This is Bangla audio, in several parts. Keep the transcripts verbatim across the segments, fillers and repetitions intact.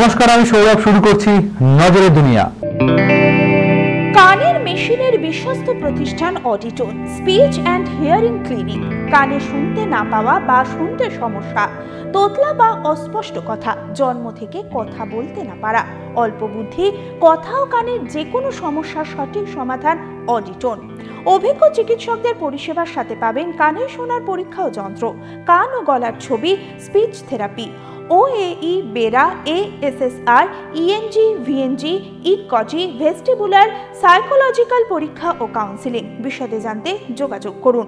নমস্কার, আমি সৌরভ। শুরু করছি নজরে দুনিয়া। কানের মেশিনের বিশ্বস্ত প্রতিষ্ঠান Auditone speech and hearing clinic. কানে শুনতে না পাওয়া বা শুনতে সমস্যা, তোতলা বা অস্পষ্ট কথা, জন্ম থেকে কথা বলতে না পারা, অল্প বুদ্ধি, কথা ও কানের যে কোনো সমস্যার সঠিক সমাধান অডিটোন। অভিজ্ঞ চিকিৎসকদের পরিষেবার সাথে পাবেন কানে শোনার পরীক্ষা ও যন্ত্র, কান ও গলার ছবি, speech therapy, OAE, BERA, ASSR, ENG, VNG, ইকজি, ভেস্টিবুলার, সাইকোলজিক্যাল পরীক্ষা ও কাউন্সিলিং। বিশদে জানতে যোগাযোগ করুন।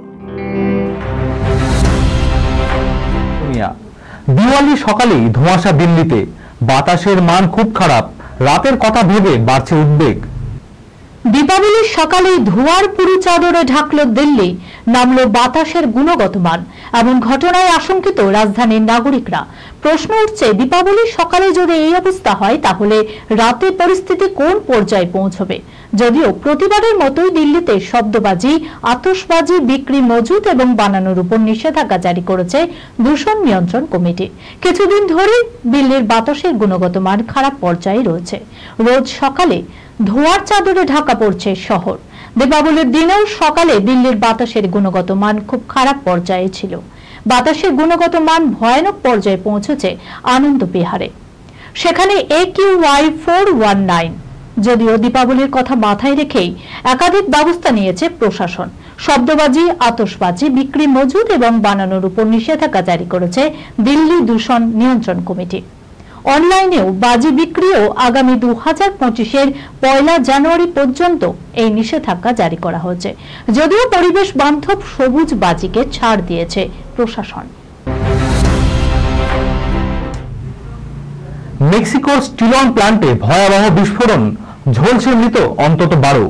দিওয়ালি সকালেই ধোঁয়াশা দিল্লিতে, বাতাসের মান খুব খারাপ, রাতের কথা ভেবে বাড়ছে উদ্বেগ। দীপাবলির সকালেই ধোঁয়ার পুরু চাদরে ঢাকল দিল্লি, নামল বাতাসের গুণগত মান। এমন ঘটনায় আশঙ্কিত রাজধানীর নাগরিকরা। প্রশ্ন উঠছে, দীপাবলির সকালে যদি এই অবস্থা হয় তাহলে রাতে পরিস্থিতি কোন পর্যায়ে পৌঁছবে? যদিও প্রতিবারের মতোই দিল্লিতে শব্দবাজি, আতশবাজি বিক্রি, মজুত এবং বানানোর উপর নিষেধাজ্ঞা জারি করেছে দূষণ নিয়ন্ত্রণ কমিটি। কিছুদিন ধরেই দিল্লির বাতাসের গুণগত মান খারাপ পর্যায়ে রয়েছে। রোজ সকালে ধোঁয়ার চাদরে ঢাকা পড়ছে শহর। দীপাবলির দিনেও সকালে দিল্লির বাতাসের গুণগত মান খুব খারাপ পর্যায়ে ছিল। বাতাসের গুণগত মান ভয়ানক পর্যায়ে পৌঁছেছে আনন্দ বিহারে, সেখানে A Q Y four one nine. যদিও দীপাবলির কথা মাথায় রেখেই একাধিক ব্যবস্থা নিয়েছে প্রশাসন। শব্দবাজি, আতশবাজি বিক্রি, মজুত এবং বানানোর উপর নিষেধাজ্ঞা জারি করেছে দিল্লি দূষণ নিয়ন্ত্রণ কমিটি। অনলাইনেও বাজি বিক্রিও আগামী দু হাজার পঁচিশের পয়লা জানুয়ারি পর্যন্ত এই নিষেধাজ্ঞা জারি করা হয়েছে। যদিও পরিবেশ বান্ধব সবুজ বাজিকে ছাড় দিয়েছে প্রশাসন। মেক্সিকোর স্টিলন প্ল্যান্টে ভয়াবহ বিস্ফোরণ, ঝলসে মৃত অন্তত বারো।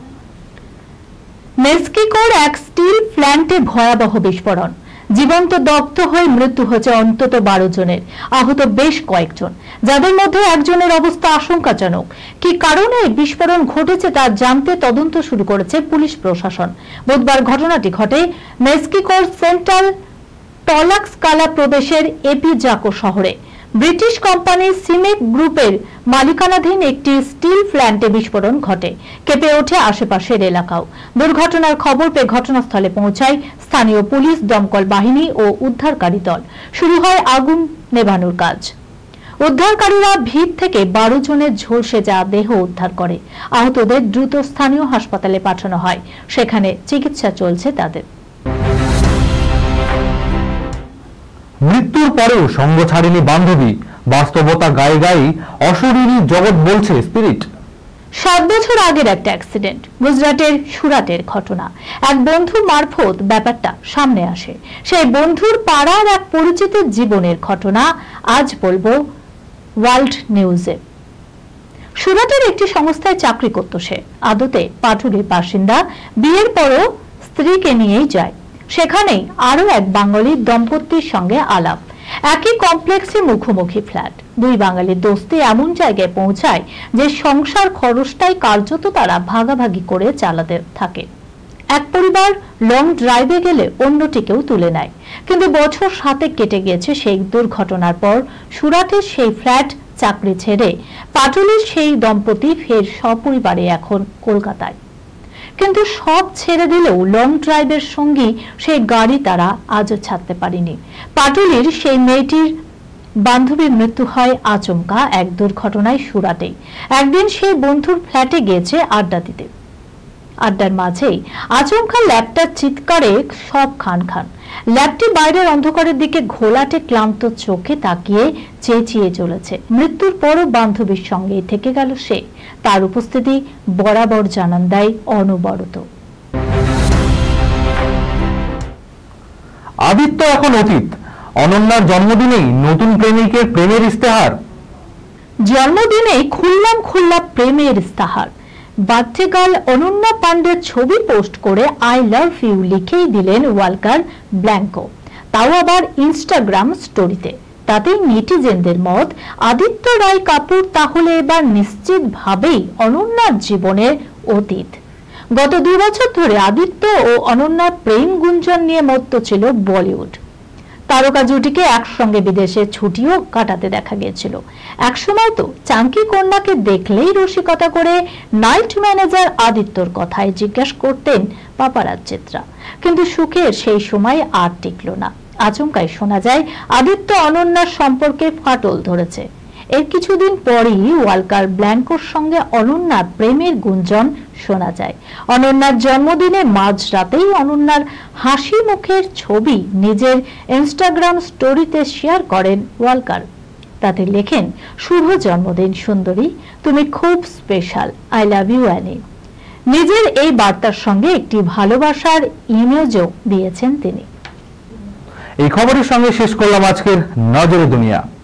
মেক্সিকোর এক স্টিল প্ল্যান্টে ভয়াবহ বিস্ফোরণ, জীবন্ত দগ্ধ হয়ে মৃত্যু হয়েছে অন্তত বারো জনের, আহত বেশ কয়েকজন, যাদের মধ্যে একজনের অবস্থা আশঙ্কাজনক। কি কারণে বিস্ফোরণ ঘটেছে তা জানতে তদন্ত শুরু করেছে পুলিশ প্রশাসন। বুধবার ঘটনাটি ঘটে মেক্সিকোর সেন্ট্রাল টলাক্সকালা প্রদেশের এপিজাকো শহরে। ব্রিটিশ কোম্পানি সিমেক গ্রুপের মালিকানাধীন একটি স্টিল প্ল্যান্টে বিস্ফোরণ ঘটে। কেঁপে ওঠে আশেপাশের এলাকাও। দুর্ঘটনার খবর পেয়ে ঘটনাস্থলে পৌঁছায় স্থানীয় পুলিশ, দমকল বাহিনী ও উদ্ধারকারী দল। শুরু হয় আগুন নেভানোর কাজ। উদ্ধারকারীরা ভিড় থেকে বারো জনের ঝলসে যাওয়া দেহ উদ্ধার করে। আহতদের দ্রুত স্থানীয় হাসপাতালে পাঠানো হয়, সেখানে চিকিৎসা চলছে তাদের। মৃত্যুর পরেও সঙ্গ ছাড়েনি বান্ধবী, বাস্তবতা গায়ে গায়ে অশরীরী জগৎ বলছে স্পিরিট। সাত বছর আগের একটা অ্যাক্সিডেন্ট, গুজরাটের সুরাটের ঘটনা। এক বন্ধুর মারফত ব্যাপারটা সামনে আসে। সেই বন্ধুর পাড়ার এক পরিচিত জীবনের ঘটনা আজ বলবো ওয়ার্ল্ড নিউজে। সুরাটের একটি সংস্থায় চাকরি করত সে। আদতে পাটুলির বাসিন্দা, বিয়ের পরও স্ত্রীকে নিয়েই যায়। সেখানেই আরো এক বাঙালি দম্পতির সঙ্গে আলাপ। একই কমপ্লেক্সে মুখোমুখি ফ্ল্যাট। দুই বাঙালির দোস্তি এমন জায়গায় পৌঁছায় যে সংসার খরচটাই কার্যত তারা ভাগাভাগি করে চালাতে থাকে। এক পরিবার লং ড্রাইভে গেলে অন্যটিকেও তুলে নেয়। কিন্তু বছর সাতেক কেটে গিয়েছে সেই দুর্ঘটনার পর। সুরাটের সেই ফ্ল্যাট চাকরি ছেড়ে পাটুলির সেই দম্পতি ফের সপরিবারে এখন কলকাতায়। কিন্তু সব ছেড়ে দিলেও লং ড্রাইভের সঙ্গী সেই গাড়ি তারা আজও ছাড়তে পারেনি। পাটুলির সেই মেয়েটির বান্ধবীর মৃত্যু হয় আচমকা এক দুর্ঘটনায় সুরাটেই। একদিন সেই বন্ধুর ফ্ল্যাটে গিয়েছে আড্ডা দিতে। আড্ডার মাঝেই আচমকা ল্যাপটার চিৎকারে সব খান খান। ল্যাপটি বাইরের অন্ধকারের দিকে ঘোলাটে ক্লান্ত চোখে তাকিয়ে চেঁচিয়ে চলেছে। মৃত্যুর পরও বান্ধবীর সঙ্গেই থেকে গেল সে। তার উপস্থিতি বরাবর জানান দেয় অনবরত। আদিত্য এখন অতীত, অনন্যার জন্মদিনেই নতুন প্রেমিকের প্রেমের ইস্তেহার। জন্মদিনেই খুললাম খুললাম প্রেমের ইস্তেহার। বার্থডে গার্ল অনন্যা পান্ডের ছবি পোস্ট করে আই লাভ ইউ লিখেই দিলেন ওয়ালকার ব্ল্যাঙ্কো, তাও আবার ইনস্টাগ্রাম স্টোরিতে। তাতেই নেটিজেনদের মত, আদিত্য রায় কাপুর তাহলে এবার নিশ্চিতভাবেই অনন্যার জীবনের অতীত। গত দুই বছর ধরে আদিত্য ও অনন্যার প্রেম গুঞ্জন নিয়ে মত্ত ছিল বলিউড। তারকা জুটিকে একসঙ্গে বিদেশে ছুটিও কাটাতে দেখা গিয়েছিল। একসময় তো চাঙ্কি কন্যাকে দেখলেই রসিকতা করে নাইট ম্যানেজার আদিত্যর কথায় জিজ্ঞাসা করতেন পাপারাজ্জিরা, কিন্তু সুখের সেই সময় আর টিকল না। আচমকাই শোনা যায় আদিত্য অনন্যার সম্পর্কে ফাটল ধরেছে। এর কিছুদিন পরই ওয়ালকার ব্ল্যাঙ্কোর সঙ্গে অনন্যার প্রেমের গুঞ্জন শোনা যায়। অনন্যার জন্মদিনে মাঝরাতেই অনন্যার হাসি মুখের ছবি নিজের ইনস্টাগ্রাম স্টোরিতে শেয়ার করেন ওয়ালকার। তাতে লেখেন, শুভ জন্মদিন সুন্দরী, তুমি খুব special, I love you Annie. নিজের এই বার্তার সঙ্গে একটি ভালোবাসার ইমেজও দিয়েছেন তিনি। এই খবরের সঙ্গে শেষ করলাম আজকের নজরে দুনিয়া।